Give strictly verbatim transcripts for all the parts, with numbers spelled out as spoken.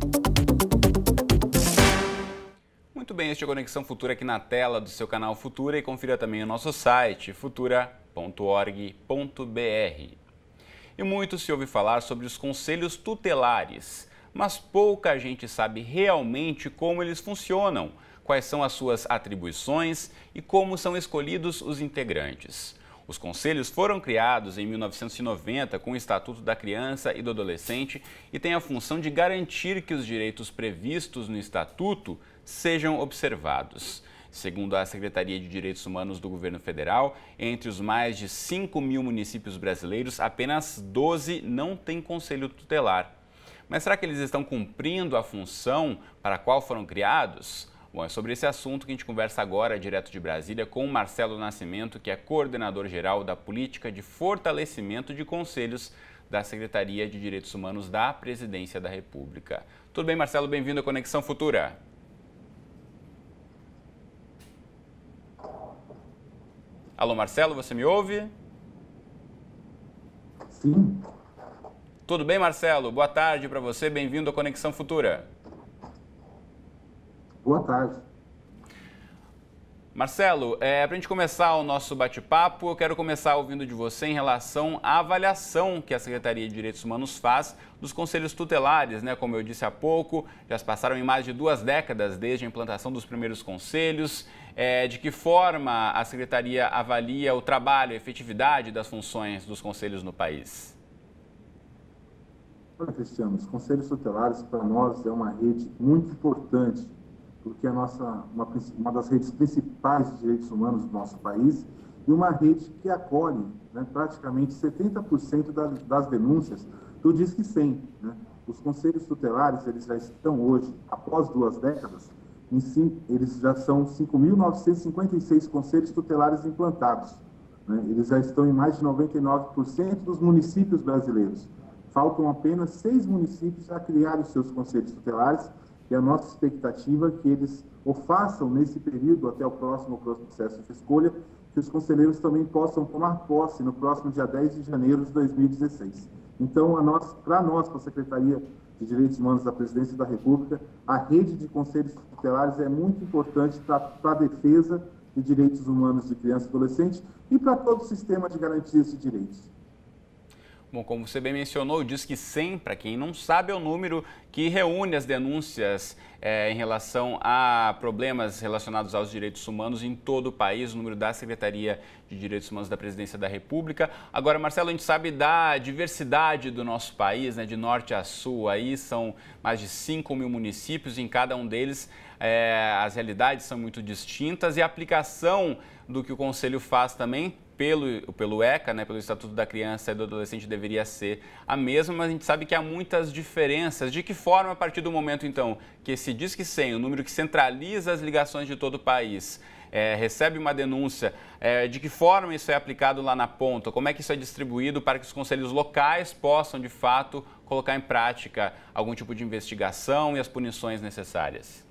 Muito bem, este é a Conexão Futura aqui na tela do seu canal Futura e confira também o nosso site futura ponto org ponto br. E muito se ouve falar sobre os conselhos tutelares, mas pouca gente sabe realmente como eles funcionam, quais são as suas atribuições e como são escolhidos os integrantes. Os conselhos foram criados em mil novecentos e noventa com o Estatuto da Criança e do Adolescente e têm a função de garantir que os direitos previstos no Estatuto sejam observados. Segundo a Secretaria de Direitos Humanos do Governo Federal, entre os mais de cinco mil municípios brasileiros, apenas doze não têm conselho tutelar. Mas será que eles estão cumprindo a função para a qual foram criados? Bom, é sobre esse assunto que a gente conversa agora, direto de Brasília, com o Marcelo Nascimento, que é coordenador-geral da Política de Fortalecimento de Conselhos da Secretaria de Direitos Humanos da Presidência da República. Tudo bem, Marcelo? Bem-vindo à Conexão Futura. Alô, Marcelo, você me ouve? Sim. Tudo bem, Marcelo? Boa tarde para você, bem-vindo à Conexão Futura. Boa tarde. Marcelo, é, para a gente começar o nosso bate-papo, eu quero começar ouvindo de você em relação à avaliação que a Secretaria de Direitos Humanos faz dos conselhos tutelares, né? Como eu disse há pouco, já se passaram em mais de duas décadas desde a implantação dos primeiros conselhos. É, de que forma a Secretaria avalia o trabalho, a efetividade das funções dos conselhos no país? Olha, Cristiano, os conselhos tutelares para nós é uma rede muito importante, porque é a nossa, uma, uma das redes principais de direitos humanos do nosso país e uma rede que acolhe, né, praticamente setenta por cento das, das denúncias do Disque cem. Né? Os conselhos tutelares, eles já estão hoje, após duas décadas, em si, eles já são cinco mil novecentos e cinquenta e seis conselhos tutelares implantados. Né? Eles já estão em mais de noventa e nove por cento dos municípios brasileiros. Faltam apenas seis municípios a criar os seus conselhos tutelares e a nossa expectativa é que eles o façam nesse período até o próximo processo de escolha, que os conselheiros também possam tomar posse no próximo dia dez de janeiro de dois mil e dezesseis. Então, para nós, para a Secretaria de Direitos Humanos da Presidência da República, a rede de conselhos tutelares é muito importante para a defesa de direitos humanos de criança e adolescente e para todo o sistema de garantias de direitos. Bom, como você bem mencionou, o Disque cem, para quem não sabe, é o número que reúne as denúncias é, em relação a problemas relacionados aos direitos humanos em todo o país, o número da Secretaria de Direitos Humanos da Presidência da República. Agora, Marcelo, a gente sabe da diversidade do nosso país, né, de norte a sul, aí são mais de cinco mil municípios, em cada um deles é, as realidades são muito distintas e a aplicação do que o Conselho faz também Pelo, pelo ECA, né, pelo Estatuto da Criança e do Adolescente, deveria ser a mesma, mas a gente sabe que há muitas diferenças. De que forma, a partir do momento, então, que esse Disque cem, o número que centraliza as ligações de todo o país, é, recebe uma denúncia, é, de que forma isso é aplicado lá na ponta? Como é que isso é distribuído para que os conselhos locais possam, de fato, colocar em prática algum tipo de investigação e as punições necessárias?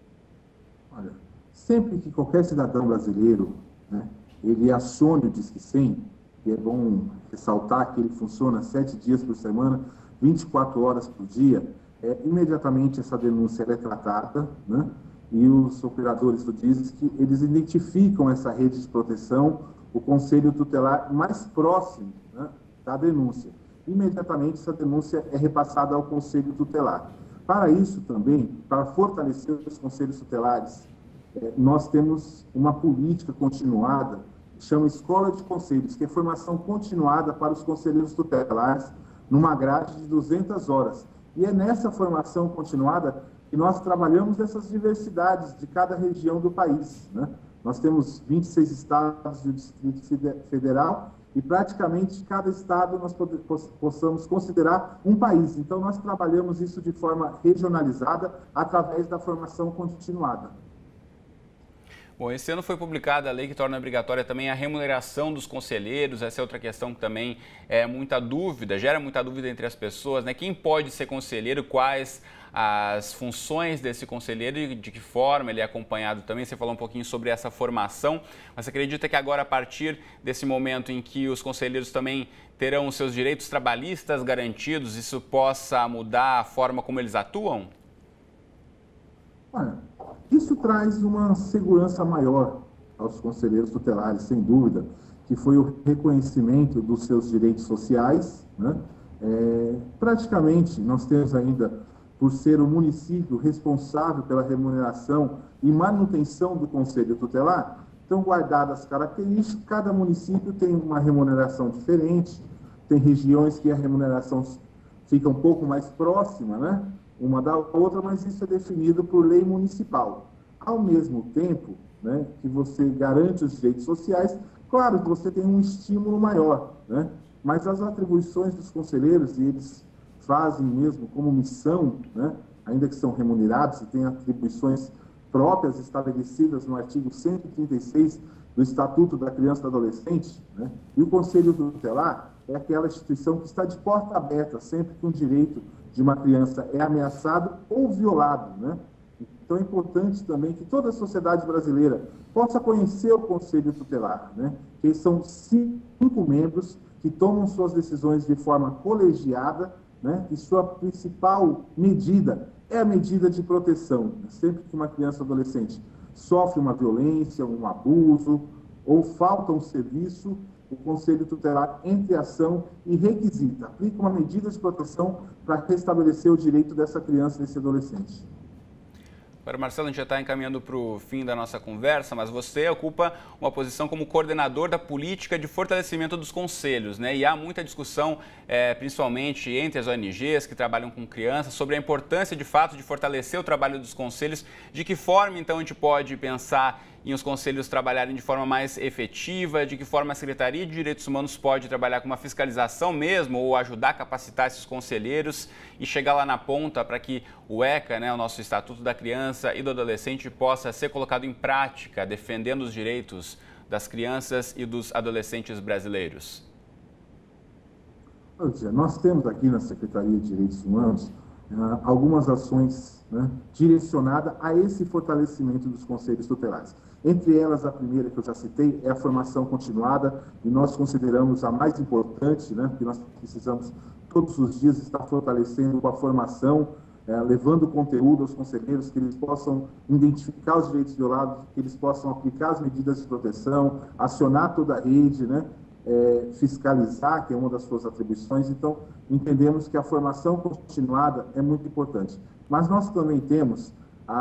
Olha, sempre que qualquer cidadão brasileiro, né, ele acione o Disque cem, e é bom ressaltar que ele funciona sete dias por semana, vinte e quatro horas por dia, é, imediatamente essa denúncia é tratada, né? E os operadores do Disque, eles identificam essa rede de proteção, o conselho tutelar mais próximo, né, da denúncia. Imediatamente essa denúncia é repassada ao conselho tutelar. Para isso também, para fortalecer os conselhos tutelares, é, nós temos uma política continuada, que chama Escola de Conselhos, que é formação continuada para os conselheiros tutelares, numa grade de duzentas horas. E é nessa formação continuada que nós trabalhamos essas diversidades de cada região do país. Né? Nós temos vinte e seis estados do Distrito Federal e praticamente cada estado nós possamos considerar um país. Então, nós trabalhamos isso de forma regionalizada através da formação continuada. Bom, esse ano foi publicada a lei que torna obrigatória também a remuneração dos conselheiros. Essa é outra questão que também é muita dúvida, gera muita dúvida entre as pessoas, né? Quem pode ser conselheiro, quais as funções desse conselheiro e de que forma ele é acompanhado também. Você falou um pouquinho sobre essa formação, mas você acredita que agora, a partir desse momento em que os conselheiros também terão seus direitos trabalhistas garantidos, isso possa mudar a forma como eles atuam? Olha, isso traz uma segurança maior aos conselheiros tutelares, sem dúvida, que foi o reconhecimento dos seus direitos sociais, né? É, praticamente, nós temos ainda, por ser o município responsável pela remuneração e manutenção do conselho tutelar, então, guardadas as características, cada município tem uma remuneração diferente, tem regiões que a remuneração fica um pouco mais próxima, né, uma da outra, mas isso é definido por lei municipal. Ao mesmo tempo, né, que você garante os direitos sociais, claro que você tem um estímulo maior, né, mas as atribuições dos conselheiros, e eles fazem mesmo como missão, né, ainda que são remunerados e têm atribuições próprias estabelecidas no artigo cento e trinta e seis do Estatuto da Criança e do Adolescente, né? E o Conselho Tutelar é aquela instituição que está de porta aberta sempre que um direito de uma criança é ameaçado ou violado, né? Então é importante também que toda a sociedade brasileira possa conhecer o Conselho Tutelar, né? Que são cinco membros que tomam suas decisões de forma colegiada, né? E sua principal medida é a medida de proteção. Sempre que uma criança ou adolescente sofre uma violência, um abuso ou falta um serviço, o Conselho Tutelar entra em ação e requisita, aplica uma medida de proteção para restabelecer o direito dessa criança e desse adolescente. Agora, Marcelo, a gente já está encaminhando para o fim da nossa conversa, mas você ocupa uma posição como coordenador da política de fortalecimento dos conselhos, né? E há muita discussão, é, principalmente entre as O N Gs que trabalham com crianças, sobre a importância, de fato, de fortalecer o trabalho dos conselhos. De que forma, então, a gente pode pensar em os conselhos trabalharem de forma mais efetiva, de que forma a Secretaria de Direitos Humanos pode trabalhar com uma fiscalização mesmo, ou ajudar a capacitar esses conselheiros e chegar lá na ponta para que o ECA, né, o nosso Estatuto da Criança e do Adolescente, possa ser colocado em prática, defendendo os direitos das crianças e dos adolescentes brasileiros? Nós temos aqui na Secretaria de Direitos Humanos algumas ações, né, direcionadas a esse fortalecimento dos conselhos tutelares. Entre elas, a primeira que eu já citei é a formação continuada, e nós consideramos a mais importante, né, porque nós precisamos todos os dias estar fortalecendo com a formação, é, levando conteúdo aos conselheiros, que eles possam identificar os direitos violados, que eles possam aplicar as medidas de proteção, acionar toda a rede, né, é, fiscalizar, que é uma das suas atribuições. Então, entendemos que a formação continuada é muito importante. Mas nós também temos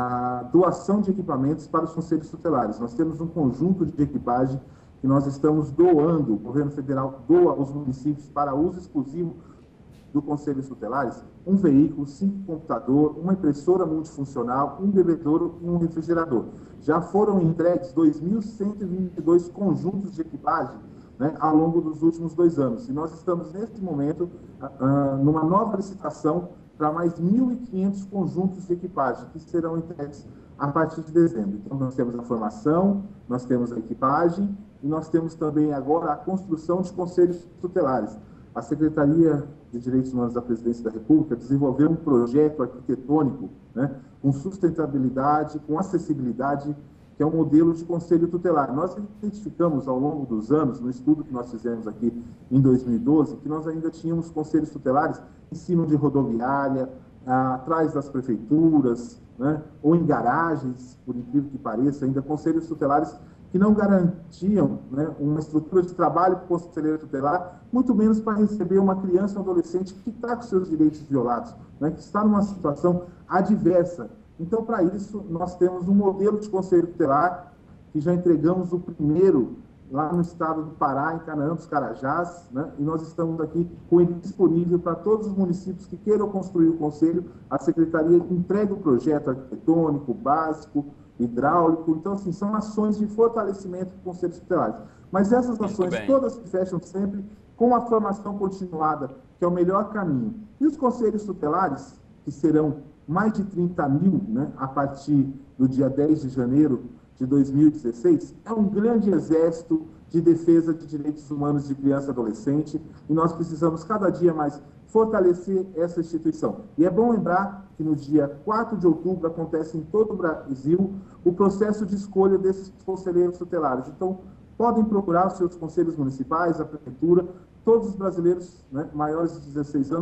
a doação de equipamentos para os conselhos tutelares. Nós temos um conjunto de equipagem que nós estamos doando, o governo federal doa aos municípios para uso exclusivo do conselhos tutelares, um veículo, cinco computadores, uma impressora multifuncional, um bebedouro e um refrigerador. Já foram entregues dois mil cento e vinte e dois conjuntos de equipagem, né, ao longo dos últimos dois anos. E nós estamos, neste momento, uh, numa nova licitação para mais mil e quinhentos conjuntos de equipagem, que serão entregues a partir de dezembro. Então, nós temos a formação, nós temos a equipagem e nós temos também agora a construção de conselhos tutelares. A Secretaria de Direitos Humanos da Presidência da República desenvolveu um projeto arquitetônico, né, com sustentabilidade, com acessibilidade, que é um modelo de conselho tutelar. Nós identificamos ao longo dos anos, no estudo que nós fizemos aqui em dois mil e doze, que nós ainda tínhamos conselhos tutelares em cima de rodoviária, atrás das prefeituras, né, ou em garagens, por incrível que pareça, ainda conselhos tutelares que não garantiam, né, uma estrutura de trabalho para o conselheiro tutelar, muito menos para receber uma criança ou adolescente que está com seus direitos violados, né, que está numa situação adversa. Então, para isso, nós temos um modelo de conselho tutelar, que já entregamos o primeiro lá no estado do Pará, em Canaã dos Carajás, né? E nós estamos aqui com ele disponível para todos os municípios que queiram construir o conselho. A Secretaria entrega o projeto arquitetônico, básico, hidráulico. Então, assim, são ações de fortalecimento dos conselhos tutelares. Mas essas ações todas se fecham sempre com a formação continuada, que é o melhor caminho. E os conselhos tutelares, que serão mais de trinta mil, né, a partir do dia dez de janeiro de dois mil e dezesseis, é um grande exército de defesa de direitos humanos de criança e adolescente, e nós precisamos cada dia mais fortalecer essa instituição. E é bom lembrar que no dia quatro de outubro acontece em todo o Brasil o processo de escolha desses conselheiros tutelares. Então, podem procurar os seus conselhos municipais, a prefeitura, todos os brasileiros, né, maiores de dezesseis anos,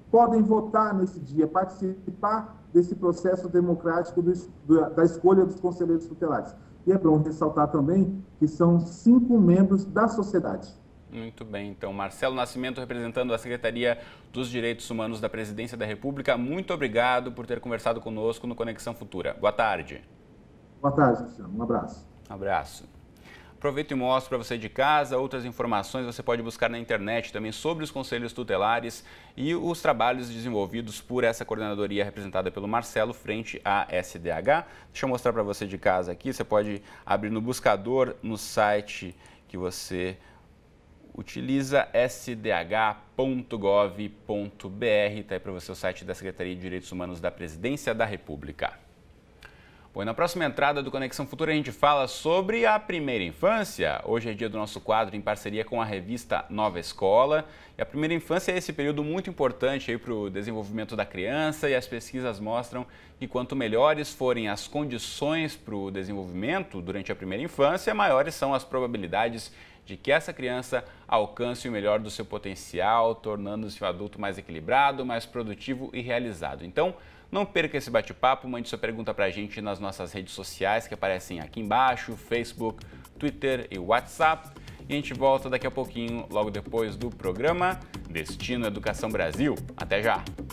podem votar nesse dia, participar desse processo democrático do, do, da escolha dos conselheiros tutelares. E é bom ressaltar também que são cinco membros da sociedade. Muito bem, então, Marcelo Nascimento, representando a Secretaria dos Direitos Humanos da Presidência da República, muito obrigado por ter conversado conosco no Conexão Futura. Boa tarde. Boa tarde, Cristiano. Um abraço. Um abraço. Aproveito e mostro para você de casa outras informações você pode buscar na internet também sobre os conselhos tutelares e os trabalhos desenvolvidos por essa coordenadoria representada pelo Marcelo frente à S D H. Deixa eu mostrar para você de casa aqui, você pode abrir no buscador no site que você utiliza, s d h ponto gov ponto b r, está aí para você o site da Secretaria de Direitos Humanos da Presidência da República. Bom, e na próxima entrada do Conexão Futura a gente fala sobre a primeira infância. Hoje é dia do nosso quadro em parceria com a revista Nova Escola. E a primeira infância é esse período muito importante para o desenvolvimento da criança e as pesquisas mostram que quanto melhores forem as condições para o desenvolvimento durante a primeira infância, maiores são as probabilidades de que essa criança alcance o melhor do seu potencial, tornando-se um adulto mais equilibrado, mais produtivo e realizado. Então, não perca esse bate-papo, mande sua pergunta para a gente nas nossas redes sociais que aparecem aqui embaixo, Facebook, Twitter e WhatsApp. E a gente volta daqui a pouquinho, logo depois do programa Destino Educação Brasil. Até já!